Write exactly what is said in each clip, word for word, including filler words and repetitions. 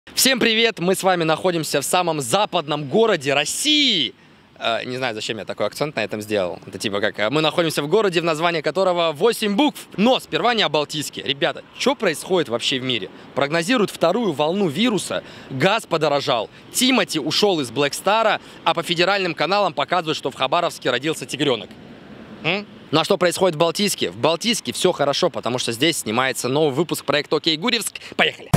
Всем привет! Мы с вами находимся в самом западном городе России. Э, не знаю, зачем я такой акцент на этом сделал. Это типа как, мы находимся в городе, в названии которого восемь букв. Но сперва не о Балтийске. Ребята, что происходит вообще в мире? Прогнозируют вторую волну вируса, газ подорожал, Тимати ушел из Black Star, а по федеральным каналам показывают, что в Хабаровске родился тигренок. М? Ну а что происходит в Балтийске? В Балтийске все хорошо, потому что здесь снимается новый выпуск проекта «Окей, Гурьевск». Поехали!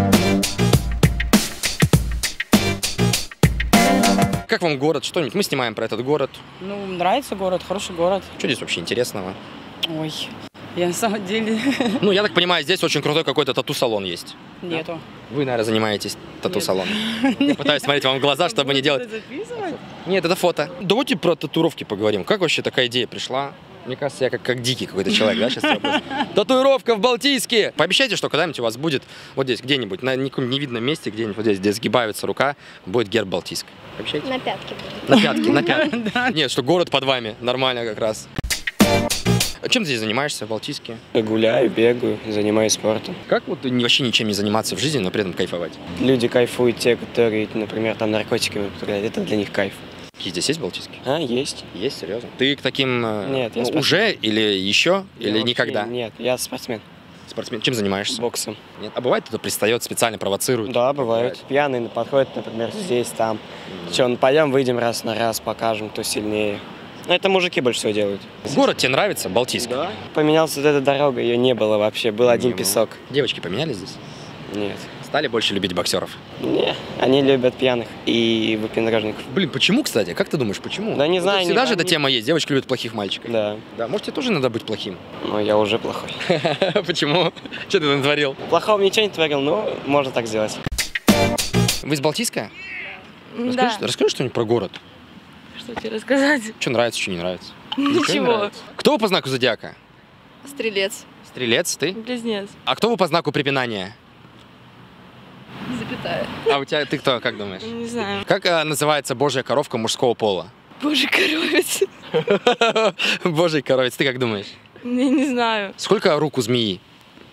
Как вам город? Что-нибудь? Мы снимаем про этот город. Ну, нравится город, хороший город. Что здесь вообще интересного? Ой, я на самом деле... Ну, я так понимаю, здесь очень крутой какой-то тату-салон есть. Нету. Вы, наверное, занимаетесь тату-салоном. Я пытаюсь смотреть вам в глаза, чтобы не делать... Нет, это фото. Давайте про татуировки поговорим. Как вообще такая идея пришла? Мне кажется, я как, как дикий какой-то человек, да, сейчас? Татуировка в Балтийске! Пообещайте, что когда-нибудь у вас будет вот здесь где-нибудь, на никаком невидном месте, где-нибудь вот здесь, где сгибается рука, будет герб Балтийск. Пообещайте? На пятки будет. На пятки, на пятки. Нет, что город под вами, нормально как раз. А чем ты здесь занимаешься в Балтийске? Гуляю, бегаю, занимаюсь спортом. Как вот вообще ничем не заниматься в жизни, но при этом кайфовать? Люди кайфуют, те, которые, например, там наркотиками употребляют, это для них кайф. Какие здесь есть Балтийске? А, есть. Есть, серьезно? Ты к таким Нет, я ну, уже или еще, Я или вообще- никогда? Нет, я спортсмен, Спортсмен. Чем занимаешься? боксом. Нет. А бывает, кто-то пристает, специально провоцирует? Да, бывают. Пьяные подходят, например, здесь, там. Че, ну пойдем, выйдем раз на раз, покажем, кто сильнее. Ну, это мужики больше всего делают. Город тебе нравится, Балтийск? Да. Поменялась вот эта дорога, ее не было вообще, был один Не было. песок. Девочки поменялись здесь? Нет. Стали больше любить боксеров? Не, они любят пьяных и выпендрежников. Блин, почему, кстати? Как ты думаешь, почему? Да не Вот знаю, это Всегда не- же эта не- тема есть, девочки любят плохих мальчиков. Да, Да, может, тебе тоже надо быть плохим? но я уже плохой. Почему? Что ты натворил? Плохого ничего не творил, но можно так сделать. Вы из Балтийска? Да. Расскажи, расскажи что-нибудь про город. Что тебе рассказать? Что нравится, что не нравится? Ничего не Ничего. нравится? Кто вы по знаку зодиака? Стрелец. Стрелец, ты? Близнец. А кто вы по знаку препинания? Запятая. А у тебя, ты кто, как думаешь? Не знаю. Как а, называется божья коровка мужского пола? Боже, коровец. Божий коровец, ты как думаешь? Не, не знаю. Сколько рук у змеи?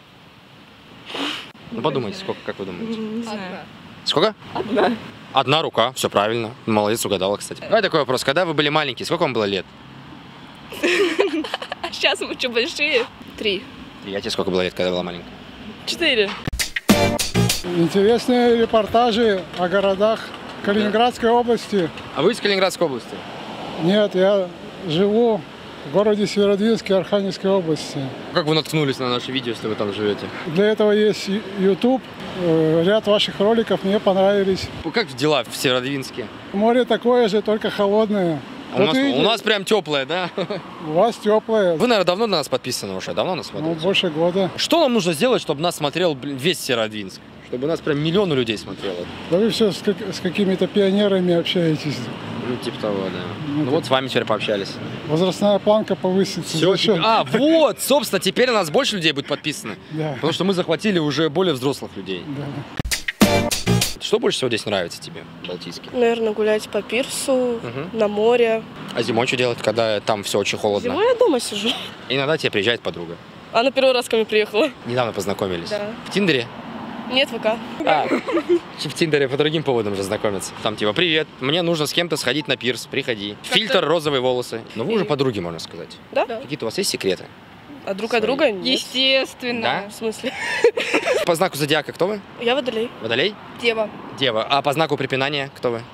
Ну подумайте, сколько, как вы думаете? Не знаю. Сколько? Одна. Одна рука, все правильно. Молодец, угадала, кстати. Давай такой вопрос. Когда вы были маленькие, сколько вам было лет? А сейчас мы что, большие? Три. Я тебе сколько было лет, когда была маленькая? Четыре. Интересные репортажи о городах Калининградской области. А вы из Калининградской области? Нет, я живу в городе Северодвинске Архангельской области. Как вы наткнулись на наше видео, если вы там живете? Для этого есть YouTube. Э, Ряд ваших роликов мне понравились. Как дела в Северодвинске? Море такое же, только холодное. А у, Вот нас, видите, у нас прям теплое, да? у вас теплое. Вы, наверное, давно на нас подписаны уже, давно нас Ну, смотрите? больше года. Что нам нужно сделать, чтобы нас смотрел блин, весь Северодвинск? Чтобы нас прям миллионы людей смотрело? Да вы все с, как- с какими-то пионерами общаетесь. Ну, типа того, да. Ну вот с вами теперь пообщались. Возрастная планка повысится. Все, За счет- А, вот, собственно, теперь у нас больше людей будет подписаны. Да, Потому что мы захватили уже более взрослых людей. да. Что больше всего здесь нравится тебе, Балтийске? Наверное, гулять по пирсу, Мгм. на море. А зимой что делать, когда там все очень холодно? Зимой я дома сижу. Иногда тебе приезжает подруга. Она первый раз ко мне приехала. Недавно познакомились. Да. В Тиндере? Нет, ВК. А, в Тиндере по другим поводам же знакомиться. Там типа, привет, мне нужно с кем-то сходить на пирс, приходи. Фильтр, розовые волосы. Ну вы уже подруги, можно сказать. Да? Какие-то у вас есть секреты? А друг Свои. от друга? Нет. Естественно. Да? В смысле? По знаку зодиака кто вы? Я водолей. Водолей? Дева. Дева. А по знаку препинания кто вы?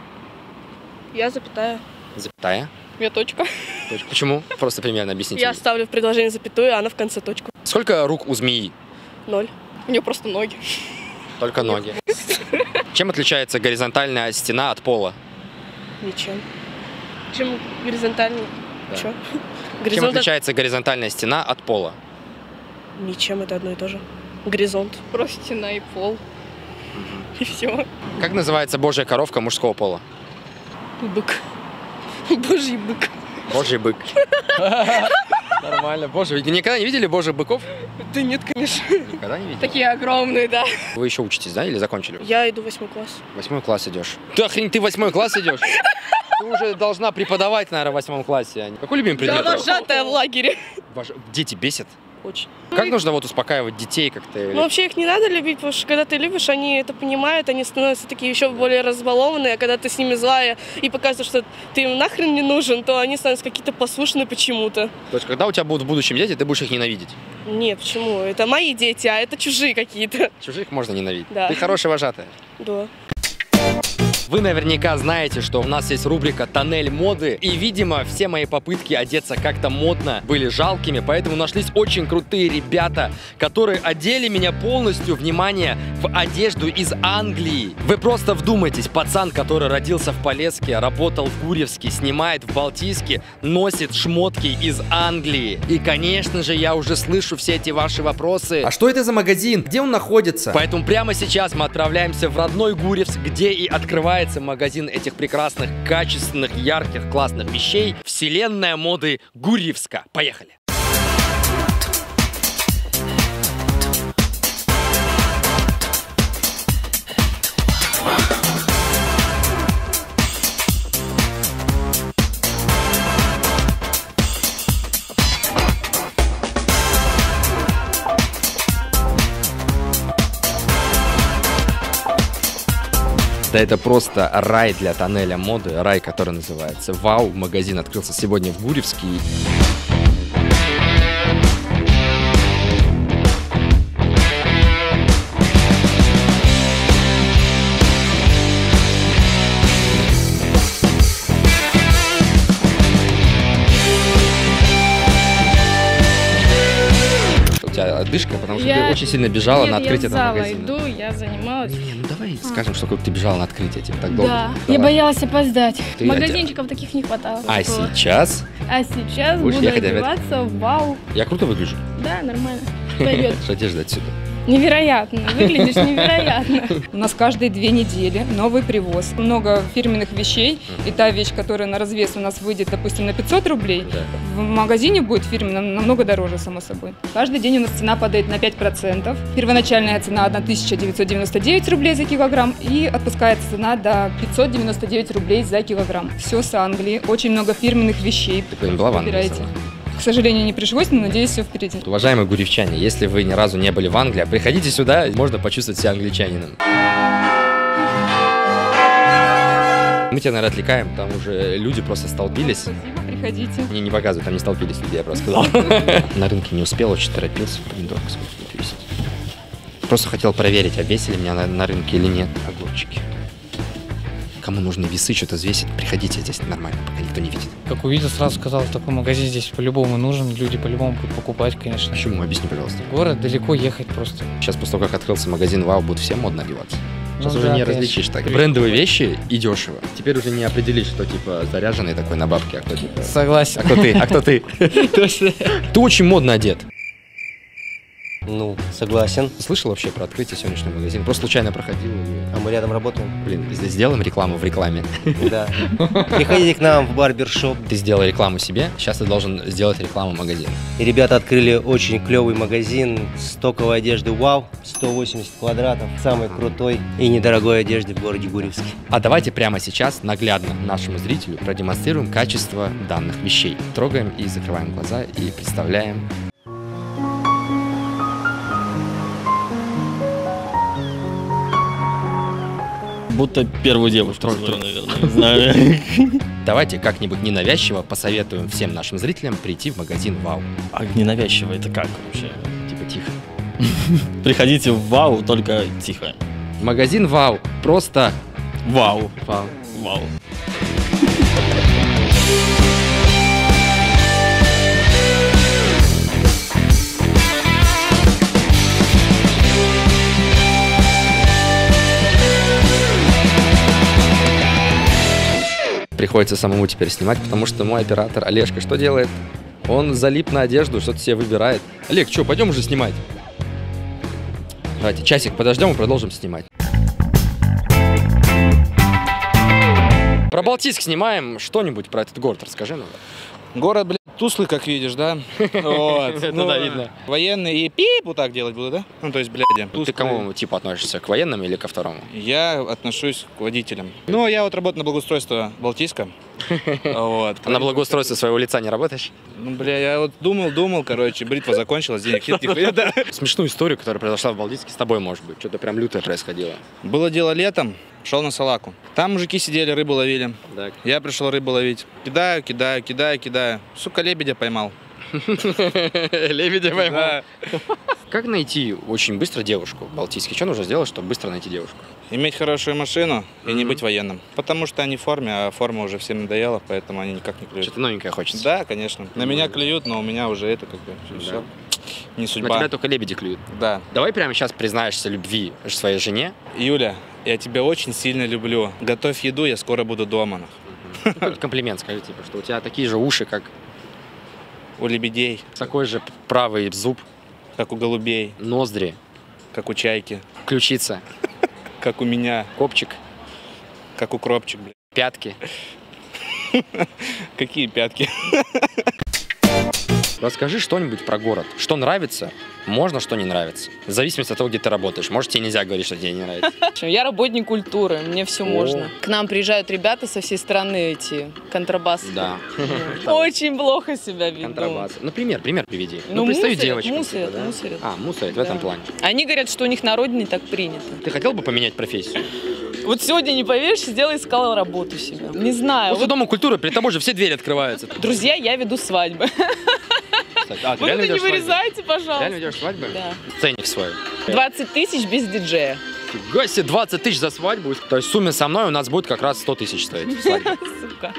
Я запятая. Запятая. Я точка. Точка. Почему? Просто примерно объясните. Я мне. ставлю в предложение запятую, а она в конце точку. Сколько рук у змеи? Ноль. У нее просто ноги. Только ноги. Чем отличается горизонтальная стена от пола? Ничем. Чем горизонтальный? Да. Чё? Чем Горизонт... отличается горизонтальная стена от пола? Ничем, это одно и то же. Горизонт. Просто стена и пол. И все. Как называется божья коровка мужского пола? Бык. Божий бык. Божий бык. Нормально, боже. Вы никогда не видели божьих быков? Да нет, конечно. Никогда не видели? Такие огромные, да. Вы еще учитесь, да, или закончили? Я иду в восьмой класс. Восьмой класс идешь. Ты охрень, ты в восьмой класс идешь? Ты уже должна преподавать, наверное, в восьмом классе. Какой любимый предмет? Я вожатая в лагере. Вож- Дети бесят? очень. Как нужно вот успокаивать детей как-то? или- Ну, вообще их не надо любить, потому что когда ты любишь, они это понимают, они становятся такие еще более разбалованные, а когда ты с ними злая и показываешь, что ты им нахрен не нужен, то они становятся какие-то послушные почему-то. То есть, когда у тебя будут в будущем дети, ты будешь их ненавидеть? Нет, почему? Это мои дети, а это чужие какие-то. Чужих можно ненавидеть. Да. Ты хорошая вожатая. Да. Вы наверняка знаете, что у нас есть рубрика «Тоннель моды», и, видимо, все мои попытки одеться как-то модно были жалкими, поэтому нашлись очень крутые ребята, которые одели меня полностью, внимание, в одежду из Англии. Вы просто вдумайтесь, пацан, который родился в Полесске, работал в Гурьевске, снимает в Балтийске, носит шмотки из Англии. И, конечно же, я уже слышу все эти ваши вопросы. А что это за магазин? Где он находится? Поэтому прямо сейчас мы отправляемся в родной Гурьевск, где и открывается магазин этих прекрасных, качественных, ярких, классных вещей. Вселенная моды Гурьевска. Поехали! Да это просто рай для тоннеля моды, рай, который называется Вау. Магазин открылся сегодня в Гурьевске. У тебя одышка, потому что Я- ты очень сильно бежала Нет, на открытие я в этого зала магазина. иду, я занималась. Не, ну давай скажем, что как ты бежала на открытие, типа так долго. Да, Давай. я боялась опоздать. Ты Магазинчиков таких не хватало. А Вот. сейчас А сейчас Будешь буду ехать опять? одеваться в вау. я круто выгляжу. Да, нормально. Пойдет. Что одежда отсюда? Невероятно. Выглядишь невероятно. У нас каждые две недели новый привоз. Много фирменных вещей. И та вещь, которая на развес у нас выйдет, допустим, на пятьсот рублей, Да. в магазине будет фирменным намного дороже, само собой. Каждый день у нас цена падает на пять процентов. Первоначальная цена тысяча девятьсот девяносто девять рублей за килограмм. И отпускается цена до пятьсот девяносто девять рублей за килограмм. Все с Англии. Очень много фирменных вещей. Ты не была в Англии Выбирайте. сама? К сожалению, не пришлось, но надеюсь, все впереди. Уважаемые гурьевчане, если вы ни разу не были в Англии, приходите сюда, можно почувствовать себя англичанином. Мы тебя, наверное, отвлекаем, там уже люди просто столпились. Спасибо, приходите. Мне не показывают, там не столпились люди, я просто сказал. На рынке не успел, очень торопился. Помидорка сколько будет весить. Просто хотел проверить, обвесили меня на, на рынке или нет огурчики. Кому нужны весы, что-то взвесить, приходите, здесь нормально, пока никто не видит. Как увидел, сразу сказал, такой магазин здесь по-любому нужен, люди по-любому будут покупать, конечно. Почему? Объясни, пожалуйста. Город далеко ехать просто. Сейчас после того, как открылся магазин Вау, будут все модно одеваться. Сейчас Ну уже да, не конечно. различишь так. Брендовые вещи и дешево. Теперь уже не определишь, что типа заряженный такой на бабки, а кто типа... Согласен. А кто ты? А кто ты? Ты очень модно одет. Ну, согласен. Слышал вообще про открытие сегодняшнего магазина? Просто случайно проходил и... А мы рядом работаем. Блин, здесь сделаем рекламу в рекламе. Да. Приходите к нам в барбершоп. Ты сделал рекламу себе, сейчас ты должен сделать рекламу магазина. И ребята открыли очень клевый магазин стоковой одежды Вау. сто восемьдесят квадратов. Самой крутой и недорогой одежды в городе Гурьевске. А давайте прямо сейчас наглядно нашему зрителю продемонстрируем качество данных вещей. Трогаем и закрываем глаза и представляем. Будто первую девушку, наверное, не знаю. Давайте как-нибудь ненавязчиво посоветуем всем нашим зрителям прийти в магазин Вау. А ненавязчиво это как вообще? Типа тихо. Приходите в Вау, только тихо. Магазин Вау. Просто Вау. Вау. Вау. Приходится самому теперь снимать, потому что мой оператор Олежка что делает? Он залип на одежду, что-то себе выбирает. Олег, что, пойдем уже снимать? Давайте часик подождем и продолжим снимать. Про Балтийск снимаем. Что-нибудь про этот город расскажи нам. Город, блядь, туслый, как видишь, да? Вот. Это да, видно. Военные и пип вот так делать будут, да? Ну, то есть, блядь. Ты к кому типу относишься? К военным или ко второму? Я отношусь к водителям. Ну, я вот работаю на благоустройство Балтийска. Вот. А на благоустройство своего лица не работаешь? Ну, бля, я вот думал, думал, короче, бритва закончилась, денег нет, нихуя, да. Смешную историю, которая произошла в Балтийске, с тобой, может быть. Что-то прям лютое происходило. Было дело летом, шел на салаку. Там мужики сидели, рыбу ловили. Так. Я пришел рыбу ловить. Кидаю, кидаю, кидаю, кидаю. Сука, лебедя поймал. Лебедя поймал. Да. Как найти очень быстро девушку в Балтийске? Что нужно сделать, чтобы быстро найти девушку? Иметь хорошую машину и не быть военным. Потому что они в форме, а форма уже всем надоела, поэтому они никак не клюют. Что-то новенькое хочется. Да, конечно. На меня клюют, но у меня уже это как бы все. Не судьба. На тебя только лебеди клюют. Да. Давай прямо сейчас признаешься любви своей жене. Юля, я тебя очень сильно люблю. Готовь еду, я скоро буду дома. Ну, хоть комплимент скажи, типа, что у тебя такие же уши, как у лебедей. Такой же правый зуб. Как у голубей. Ноздри. Как у чайки. Ключица. Как у меня. Копчик. Как у кропчик, блядь. Пятки. Какие пятки? Расскажи что-нибудь про город. Что нравится, можно, что не нравится. В зависимости от того, где ты работаешь. Может, тебе нельзя говорить, что тебе не нравится. Я работник культуры, мне все можно. К нам приезжают ребята со всей страны, эти контрабасы. Да. Очень плохо себя ведут. Контрабасы. Ну, пример, пример приведи. Ну, представь мусорят, девочку. мусорят, типа, да? мусорят. А, мусорят в этом плане. Они говорят, что у них на родине так принято. Ты хотел бы поменять профессию? Вот сегодня, не поверишь, сидела и искала работу себе. Не знаю. После Вот, Дома культуры, перед тобой же все двери открываются. друзья, я веду свадьбы. А, ты Вы реально это не ведешь свадьбы? вырезайте, пожалуйста. Реально ведешь свадьбы? Да. Ценник свой. двадцать тысяч без диджея. Фига себе, двадцать тысяч за свадьбу. То есть в сумме со мной у нас будет как раз сто тысяч стоить свадьба. Сука.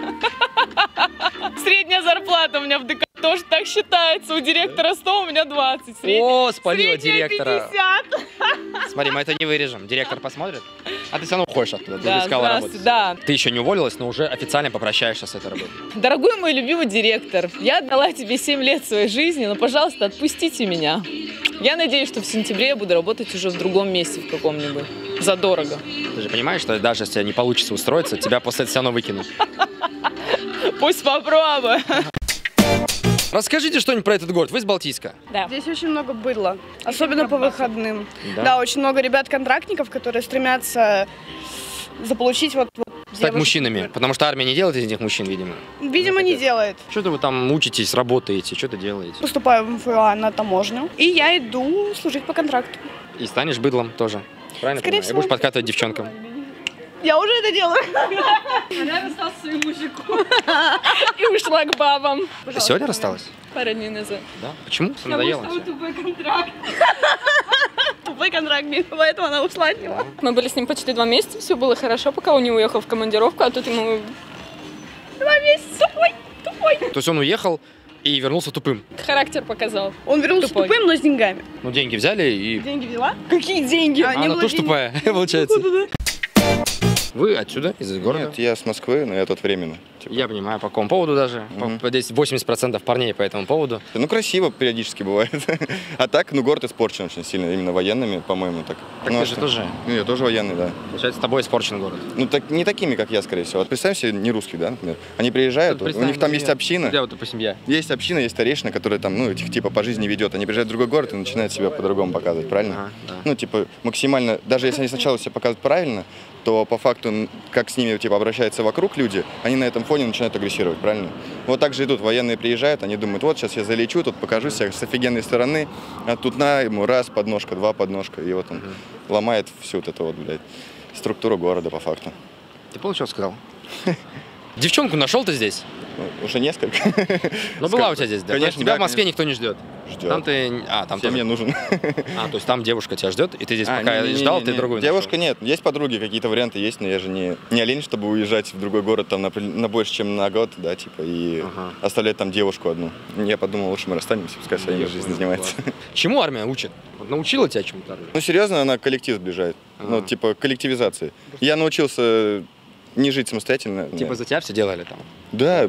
Средняя зарплата у меня в ДК тоже так считается. У директора сто, у меня двадцать. Средняя, О, спалила средняя директора. пятьдесят. Смотри, мы это не вырежем. Директор посмотрит. А ты все равно уходишь оттуда. Ты Да, искала здравствуй, работу. да. Ты еще не уволилась, но уже официально попрощаешься с этой работой. Дорогой мой любимый директор, я отдала тебе семь лет своей жизни, но, пожалуйста, отпустите меня. Я надеюсь, что в сентябре я буду работать уже в другом месте в каком-нибудь. Задорого. Ты же понимаешь, что даже если не получится устроиться, тебя после этого все равно выкинут. Пусть попробую. Расскажите что-нибудь про этот город. Вы из Балтийска? Да. Здесь очень много быдла, особенно по выходным. Да? Да, очень много ребят-контрактников, которые стремятся заполучить вот, вот Стать девушек. мужчинами. Потому что армия не делает из них мужчин, видимо. Видимо, не делает. Что-то вы там учитесь, работаете, что-то делаете. Поступаю в МФА на таможню, и я иду служить по контракту. И станешь быдлом тоже. Правильно? Скорее понимаю? И всего. будешь подкатывать девчонкам. Я уже это делаю. Она рассталась с своим мужиком и ушла к бабам. Ты сегодня рассталась? Пару дней назад. Да? Почему? Все надоело. Потому что тупой контракт. Тупой контракт, поэтому она ушла от него. Мы были с ним почти два месяца, все было хорошо, пока он не уехал в командировку, а тут ему... Два месяца, тупой, тупой. То есть он уехал и вернулся тупым. Характер показал. Он вернулся Тупой. тупым, но с деньгами. Ну, деньги взяли и... Деньги взяла? Какие деньги? А, она тоже тупая, получается. Вы отсюда, из города? Нет, я с Москвы, но я тут временно. Типа. Я понимаю, по какому поводу даже. Мгм. По- Здесь восемьдесят процентов парней по этому поводу. Ну, красиво периодически бывает. А так, ну, город испорчен очень сильно, именно военными, по-моему, так. Так Ну, ты а же что? тоже. Ну, я тоже военный, да. Получается, с тобой испорчен город. Ну, так не такими, как я, скорее всего. Вот представь себе, не русских, да, например. Они приезжают, у них там есть община. Я вот, допустим, я. Есть община, есть старейшина, которая там, ну, этих типа по жизни ведет. Они приезжают в другой город и начинают себя по-другому показывать, правильно? Ага, да. Ну, типа, максимально, даже если они сначала себя показывают правильно, то по факту, н- как с ними, типа, обращаются вокруг люди, они на этом фоне начинают агрессировать, правильно? Вот так же идут, военные приезжают, они думают, вот, сейчас я залечу, тут покажу себя с офигенной стороны, а тут на ему раз подножка, два подножка, и вот он ломает всю вот эту вот, блядь, структуру города по факту. Ты понял, что сказал? Девчонку нашел ты здесь? Ну, уже несколько. Ну, была у тебя здесь, да? Конечно, Тебя да, в Москве конечно. никто не ждет. Ждет. Там ты... А, там Всем тоже... мне нужен. А, то есть там девушка тебя ждет, и ты здесь А, пока не- не- не- ждал, не- ты не. другую Девушка нет, есть подруги, какие-то варианты есть, но я же не, не олень, чтобы уезжать в другой город там на, пл- на больше, чем на год, да, типа, и Ага. оставлять там девушку одну. Я подумал, лучше мы расстанемся, пускай своей Я жизнью понял, занимается. нашел. Чему армия учит? Вот научила тебя чему-то армия? Ну, серьезно, она коллектив сближает, ну, Ага. типа, коллективизации. Я научился не жить самостоятельно. Типа нет. за тебя все делали там? Да.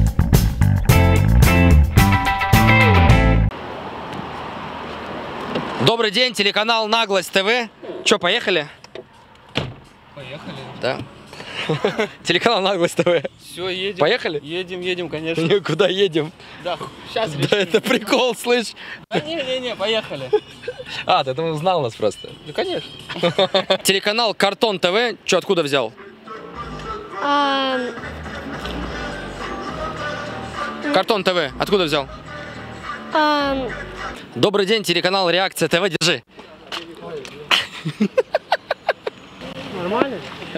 Добрый день, телеканал Наглость ТВ. Че, поехали? Поехали. Да. Телеканал Наглость ТВ. Все, едем. Поехали? Едем, едем, конечно. Куда едем? Да, сейчас Да это прикол, слышь. Да не-не-не, поехали. А, ты там узнал нас просто. Ну, конечно. Телеканал Картон ТВ. Че, откуда взял? А, Картон ТВ. Откуда взял? А... Добрый день, телеканал Реакция ТВ. Держи. Нормально?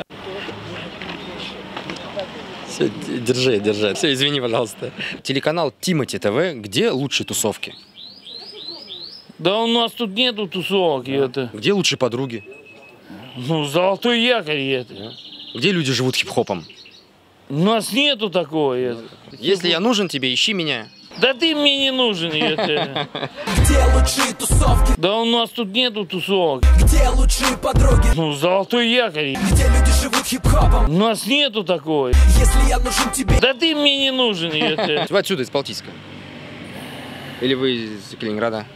Все, держи, держи. Все, извини, пожалуйста. Телеканал Тимати ТВ. Где лучшие тусовки? Да у нас тут нету тусовок. Это. Где лучшие подруги? Ну, золотой якорь это. Где люди живут хип-хопом? У нас нету такого. Это. Если я нужен тебе, ищи меня. Да ты мне не нужен. Это. Где лучшие тусовки? Да у нас тут нету тусовок. Где лучшие подруги? Ну, золотой якорь. Где люди живут хип-хопом? У нас нету такого. Если я нужен тебе. Да ты мне не нужен. Это. Вы отсюда, из Балтийска? Или вы из Калининграда?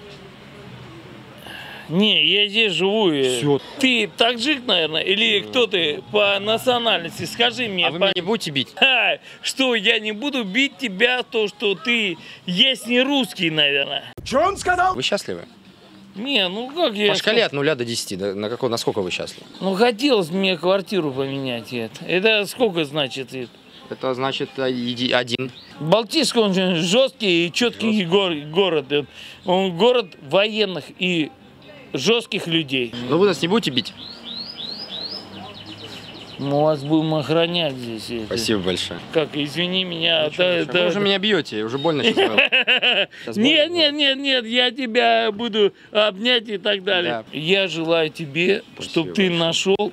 Не, я здесь живу. Все. Ты таджик, наверное, или кто ты по национальности? Скажи мне. А вы по... меня не будете бить? А, что, я не буду бить тебя, то, что ты есть не русский, наверное. Что он сказал? Вы счастливы? Не, ну как я... По шкале от нуля до десяти, да, на какой, насколько вы счастливы? Ну, хотелось мне квартиру поменять. Это, это сколько значит? Это, это значит один. Балтийск, он же жесткий и четкий гор, город. Он город военных и жестких людей. Но вы нас не будете бить? Мы вас будем охранять здесь. Спасибо большое. Как, извини меня. Ну, да, да, вы уже меня бьете, уже больно сейчас. Нет, нет, нет, нет, я тебя буду обнять и так далее. Да. Я желаю тебе, чтобы ты нашел...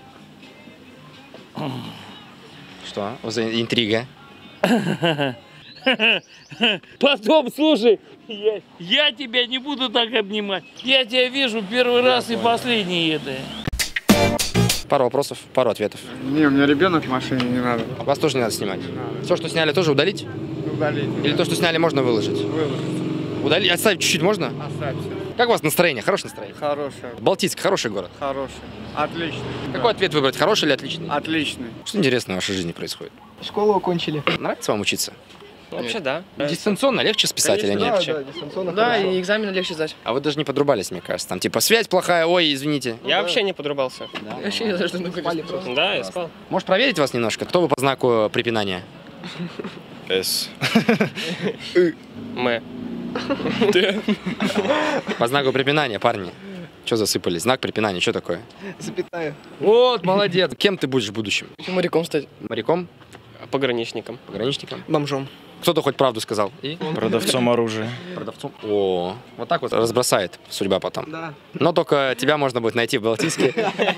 Что? За интрига? Потом, слушай, я, я тебя не буду так обнимать. Я тебя вижу первый раз и последний это. Пару вопросов, пару ответов. Не, у меня ребенок в машине, не надо. Вас тоже не надо снимать? Нет. Все, что сняли, тоже удалить? Удалить. Или то, что сняли, можно выложить? Выложить. Удалить? Оставить чуть-чуть можно? Оставьте. Как у вас настроение? Хорошее настроение? Хорошее. Балтийск, хороший город? Хороший. Отличный. Какой да. ответ выбрать? Хороший или отличный? Отличный. Что интересного в вашей жизни происходит? Школу окончили. Нравится вам учиться? Вообще да. Дистанционно легче списать Конечно, или нет? Да, да, дистанционно Да, хорошо. И экзамены легче сдать. А вы даже не подрубались, мне кажется. Там типа связь плохая, ой, извините. Я да. вообще не подрубался. Да. Я вообще не даже не спали просто. Да, я спал. Может проверить вас немножко? Кто вы по знаку препинания? С. М. По знаку препинания, парни. Что засыпали? Знак препинания, что такое? Запятая. Вот, молодец. Кем ты будешь в будущем? Моряком стать. Моряком? Пограничником. Пограничником? Бомжом. Кто-то хоть правду сказал? И? Продавцом оружия. Продавцом? О, вот так вот разбросает судьба потом. Да. Но только тебя можно будет найти в Балтийске.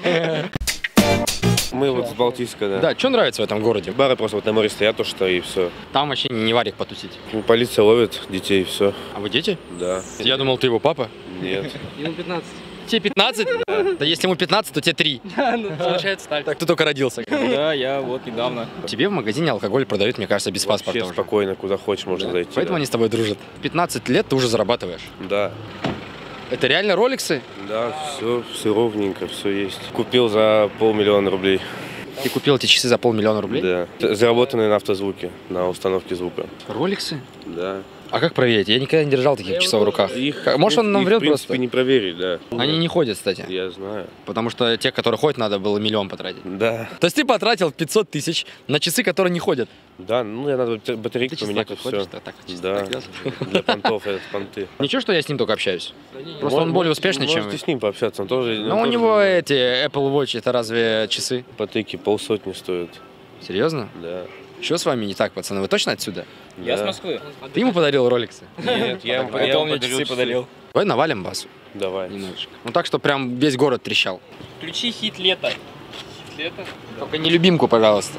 Мы вот с Балтийска, да. Да, что нравится в этом городе? Бары просто вот на море стоят, то что и все. Там вообще не варик потусить. Полиция ловит детей и все. А вы дети? Да. Я думал, ты его папа. Нет. Ему пятнадцать. Тебе пятнадцать? Да. Да если ему пятнадцать, то тебе три. Да, ну получается так. Так ты только родился. Да, я вот недавно. Тебе в магазине алкоголь продают, мне кажется, без Вообще паспорта. спокойно, куда хочешь, можно зайти. Поэтому они с тобой дружат. пятнадцать лет ты уже зарабатываешь. Да. Это реально роликсы? Да, все, все ровненько, все есть. Купил за полмиллиона рублей. Ты купил эти часы за полмиллиона рублей? Да. Заработанные на автозвуке, на установке звука. Роликсы? Да. А как проверить? Я никогда не держал таких часов в руках. Их, Может, он нам их, врет в принципе, просто? не проверить, да. Они не ходят, кстати. Я знаю. Потому что тех, которые ходят, надо было миллион потратить. Да. То есть ты потратил пятьсот тысяч на часы, которые не ходят? Да, ну я надо батарейки поменять и все. Так, да, для понтов, это понты. Ничего, что я с ним только общаюсь? Просто он более успешный, чем вы. Можете с ним пообщаться, он тоже... Но у него эти Apple Watch, это разве часы? Потыки полсотни стоят. Серьезно? Да. Что с вами не так, пацаны? Вы точно отсюда? Я с Москвы. Ты ему подарил роликсы? Нет, я ему Это он мне часы подарил. Давай навалим басу. Давай. Немножечко. Ну так, что прям весь город трещал. Включи хит лета. Хит лета? Только не любимку, пожалуйста.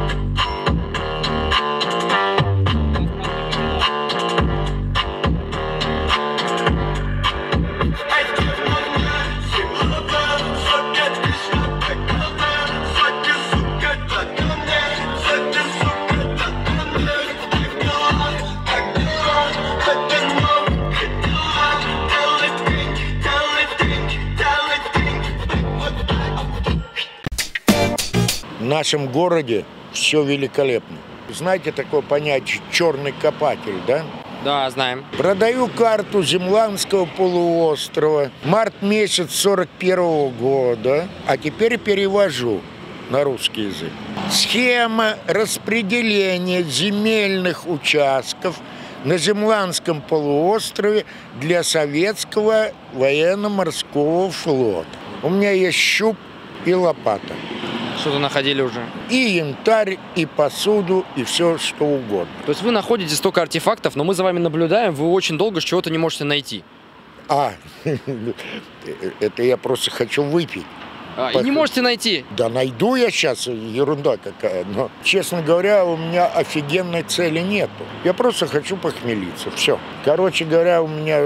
В нашем городе все великолепно. Знаете такое понятие «черный копатель», да? Да, знаем. Продаю карту Землянского полуострова. Март месяц сорок первого года. А теперь перевожу. на русский язык. Схема распределения земельных участков на Землянском полуострове для советского военно-морского флота. У меня есть щуп и лопата. Что-то находили уже? И янтарь, и посуду, и все, что угодно. То есть вы находите столько артефактов, но мы за вами наблюдаем, вы очень долго чего-то не можете найти. А, это я просто хочу выпить. А, и не можете найти? Да найду я сейчас, ерунда какая. Но, честно говоря, у меня офигенной цели нету. Я просто хочу похмелиться, все. Короче говоря, у меня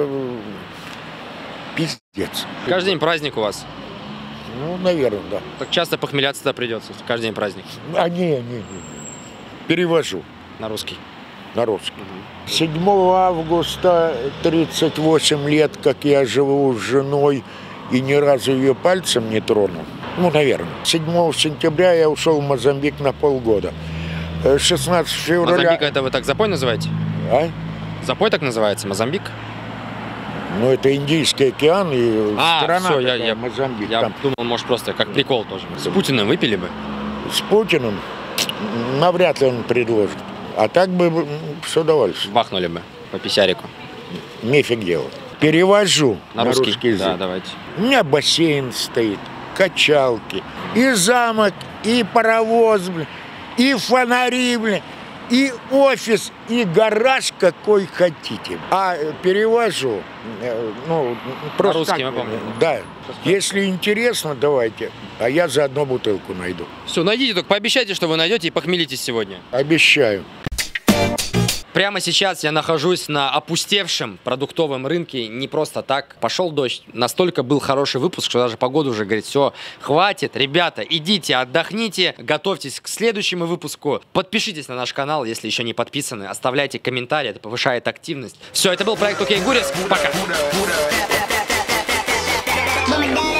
пиздец. Каждый день праздник у вас? Ну, наверное, да. Так часто похмеляться-то придется, каждый день праздник. А, не, не, не. Перевожу. На русский? На русский. седьмого августа, тридцать восемь лет, как я живу с женой, и ни разу ее пальцем не тронул. Ну, наверное. седьмого сентября я ушел в Мозамбик на полгода. шестнадцатого февраля... Мозамбик это вы так запой называете? А? Запой так называется, Мозамбик? Ну, это Индийский океан и а, страна все, такая, я, я, Мозамбик. Я там. думал, может, просто как прикол тоже. С Путиным выпили бы? С Путиным? Навряд ли он предложит. А так бы с удовольствием. Бахнули бы по писярику. Нефиг делать. Перевожу на, на русский, русский язык. Да, давайте. У меня бассейн стоит, качалки, и замок, и паровоз, блин, и фонари, блин, и офис, и гараж какой хотите. А перевожу, ну, просто на русский, так, мы помним. Да. Если интересно, давайте, а я заодно бутылку найду. Все, найдите, только пообещайте, что вы найдете и похмелитесь сегодня. Обещаю. Прямо сейчас я нахожусь на опустевшем продуктовом рынке. Не просто так. Пошел дождь. Настолько был хороший выпуск, что даже погода уже говорит, все, хватит. Ребята, идите, отдохните. Готовьтесь к следующему выпуску. Подпишитесь на наш канал, если еще не подписаны. Оставляйте комментарии, это повышает активность. Все, это был проект Окей Гуревск. Пока.